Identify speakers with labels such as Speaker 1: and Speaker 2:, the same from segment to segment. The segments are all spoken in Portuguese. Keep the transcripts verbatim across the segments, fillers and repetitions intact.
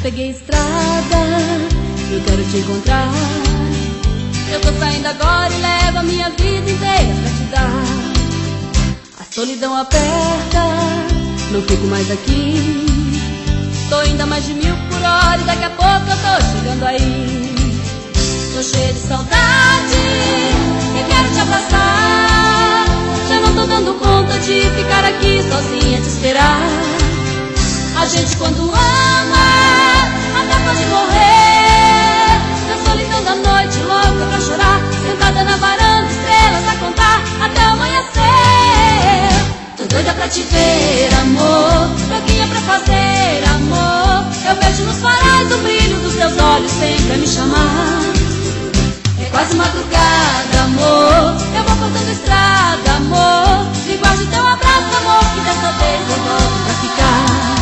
Speaker 1: peguei estrada, eu quero te encontrar. Eu tô saindo agora e levo a minha vida inteira pra te dar. A solidão aperta, não fico mais aqui. Tô indo a mais de mil por hora e daqui a pouco eu tô chegando aí. Tô cheia de saudade e quero te abraçar. Já não tô dando conta de ficar aqui sozinha te esperar. A gente quando ama até pode morrer. Na solidão da noite louca pra chorar, sentada na varanda, estrelas a contar até amanhecer. Tô doida pra te ver, amor, louquinha pra fazer amor. Eu vejo nos faróis o brilho dos teus olhos sempre a me chamar. É quase madrugada, amor, eu vou cortando estrada, amor. Me guarde teu abraço, amor, que dessa vez eu volto pra ficar.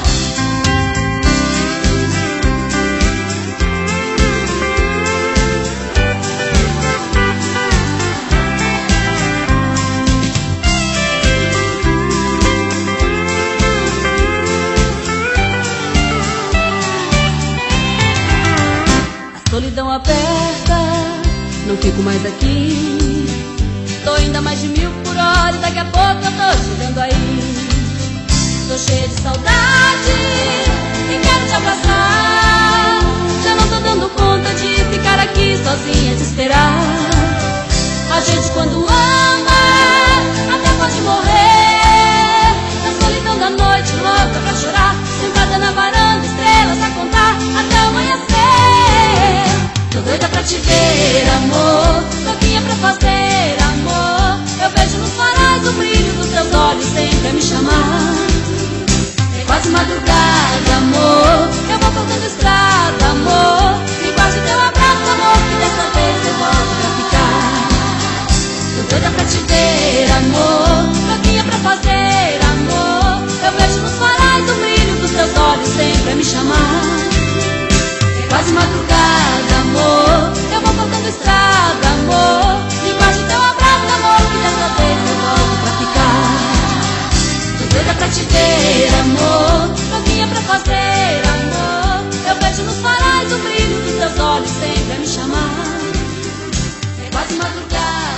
Speaker 1: Solidão aperta, não fico mais aqui. Tô indo a mais de mil por hora e daqui a pouco eu tô chegando aí. Tô cheia de saudade e quero te abraçar. Já não tô dando conta de ficar aqui sozinha te esperar. A gente quando ama até pode morrer. Na solidão da noite louca pra chorar, sentada na varanda, estrelas a contar até amanhecer. Tô doida pra te ver, amor, louquinha pra fazer amor. Eu vejo nos faróis o brilho dos teus olhos sempre a me chamar. É quase madrugada, amor, eu vou cortando estrada, amor. Me guarde teu abraço, amor, que dessa vez eu volto pra ficar. Tô doida pra te ver, amor, louquinha pra fazer amor. Eu vejo nos faróis o brilho dos teus olhos sempre a me chamar. Quase madrugada, amor, eu vou cortando estrada, amor. Me guarde teu abraço, amor, que dessa vez eu volto pra ficar. Tô doida pra te ver, amor, louquinha pra fazer amor. Eu vejo nos faróis o brilho dos teus olhos sempre a me chamar. É quase madrugada.